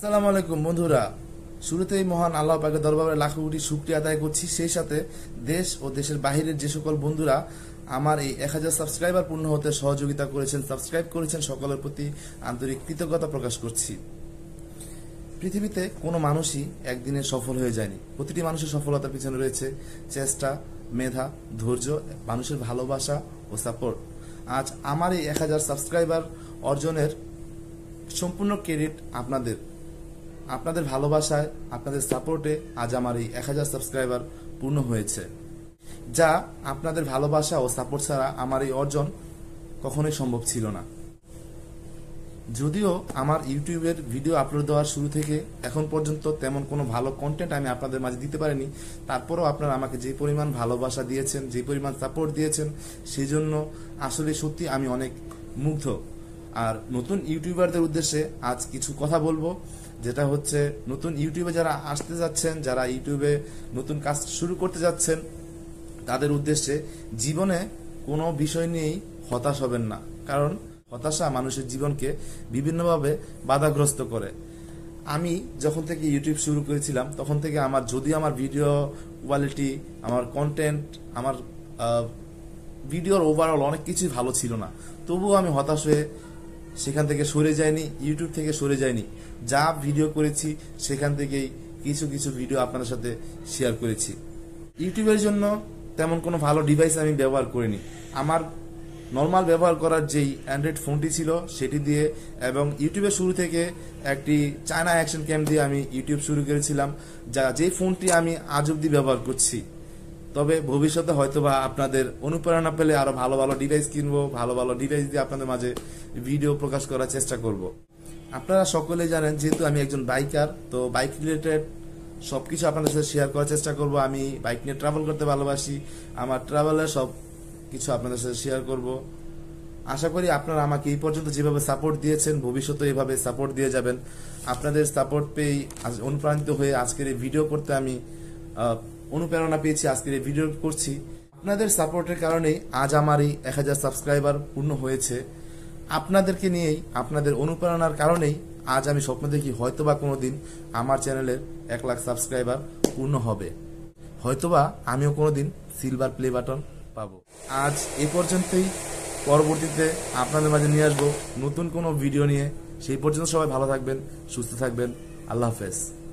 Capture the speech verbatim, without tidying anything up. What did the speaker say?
আসসালামু আলাইকুম বন্ধুরা, শুরুতেই মহান আল্লাহ পাকের দরবারে লাখো কোটি শুকরিয়া আদায় করছি। সেই সাথে দেশ ও দেশের বাহিরের যে সকল বন্ধুরা আমার এই এক হাজার সাবস্ক্রাইবার পূর্ণ হতে সহযোগিতা করেছেন, সাবস্ক্রাইব করেছেন, সকলের প্রতি আন্তরিক কৃতজ্ঞতা প্রকাশ করছি। পৃথিবীতে কোনো মানুষই একদিনে সফল হয়ে যায়নি। প্রতিটি মানুষের সফলতার পিছনে রয়েছে চেষ্টা, মেধা, ধৈর্য, মানুষের ভালোবাসা ও সাপোর্ট। আজ আমার এই এক হাজার সাবস্ক্রাইবার অর্জনের সম্পূর্ণ ক্রেডিট আপনাদের। আপনাদের ভালোবাসায়, আপনাদের সাপোর্টে আজ আমার এই এক হাজার সাবস্ক্রাইবার পূর্ণ হয়েছে, যা আপনাদের ভালোবাসা ও সাপোর্ট ছাড়া আমার এই অর্জন কখনোই সম্ভব ছিল না। যদিও আমার ইউটিউবের ভিডিও আপলোড দেওয়ার শুরু থেকে এখন পর্যন্ত তেমন কোনো ভালো কন্টেন্ট আমি আপনাদের মাঝে দিতে পারিনি, তারপরেও আপনারা আমাকে যে পরিমাণ ভালোবাসা দিয়েছেন, যে পরিমাণ সাপোর্ট দিয়েছেন, সেই জন্য আসলে সত্যি আমি অনেক মুগ্ধ। আর নতুন ইউটিউবারদের উদ্দেশ্যে আজ কিছু কথা বলবো, যেটা হচ্ছে নতুন ইউটিউবে যারা আসতে যাচ্ছেন, যারা ইউটিউবে নতুন কাজ শুরু করতে যাচ্ছেন, তাদের উদ্দেশ্যে জীবনে কোনো বিষয় নিয়েই হতাশ হবেন না। কারণ হতাশা মানুষের জীবনকে বিভিন্নভাবে বাধাগ্রস্ত করে। আমি যখন থেকে ইউটিউব শুরু করেছিলাম তখন থেকে আমার যদি আমার ভিডিও কোয়ালিটি, আমার কন্টেন্ট, আমার ভিডিওর ওভারঅল অনেক কিছুই ভালো ছিল না, তবুও আমি হতাশ হয়ে সেখান থেকে সরে যায়নি, ইউটিউব থেকে সরে যায়নি। যা ভিডিও করেছি সেখান থেকেই কিছু কিছু ভিডিও আপনাদের সাথে শেয়ার করেছি। ইউটিউবের জন্য তেমন কোনো ভালো ডিভাইস আমি ব্যবহার করিনি। আমার নর্মাল ব্যবহার করার যেই অ্যান্ড্রয়েড ফোনটি ছিল সেটি দিয়ে, এবং ইউটিউবের শুরু থেকে একটি চায়না অ্যাকশন ক্যাম দিয়ে আমি ইউটিউব শুরু করেছিলাম, যা যেই ফোনটি আমি আজ অব্দি ব্যবহার করছি। তবে ভবিষ্যতে হয়তোবা আপনাদের অনুপ্রেরণা পেলে আরো ভালো ভালো ডিভাইস কিনবো, ভালো ভালো ডিভাইস দিয়ে আপনাদের মাঝে ভিডিও প্রকাশ করার চেষ্টা করব। আপনারা সকলে জানেন, যেহেতু আমি একজন বাইকার, তো বাইক রিলেটেড সবকিছু আপনাদের সাথে শেয়ার করার চেষ্টা করব। আমি বাইক নিয়ে ট্রাভেল করতে ভালোবাসি, আমার ট্রাভেলের সব কিছু আপনাদের সাথে শেয়ার করব। আশা করি আপনারা আমাকে এই পর্যন্ত যেভাবে সাপোর্ট দিয়েছেন, ভবিষ্যতে এইভাবে সাপোর্ট দিয়ে যাবেন। আপনাদের সাপোর্ট পেয়ে অনুপ্রাণিত হয়ে আজকের এই ভিডিও করতে আমি অনুপ্রেরণা পেয়েছি, আজকের এই ভিডিও করছি। আপনাদের সাপোর্টের কারণেই আজ আমার এই এক হাজার সাবস্ক্রাইবার পূর্ণ হয়েছে। আপনাদেরকে নিয়েই, আপনাদের অনুপ্রেরণার কারণেই আজ আমি স্বপ্ন দেখি হয়তোবা কোনোদিন আমার চ্যানেলের এক লাখ সাবস্ক্রাইবার পূর্ণ হবে, হয়তোবা আমিও কোনোদিন সিলভার প্লে বাটন পাবো। আজ এই পর্যন্তই, পরবর্তীতে আপনাদের মাঝে নিয়ে আসবো নতুন কোনো ভিডিও নিয়ে। সেই পর্যন্ত সবাই ভালো থাকবেন, সুস্থ থাকবেন। আল্লাহ হাফেজ।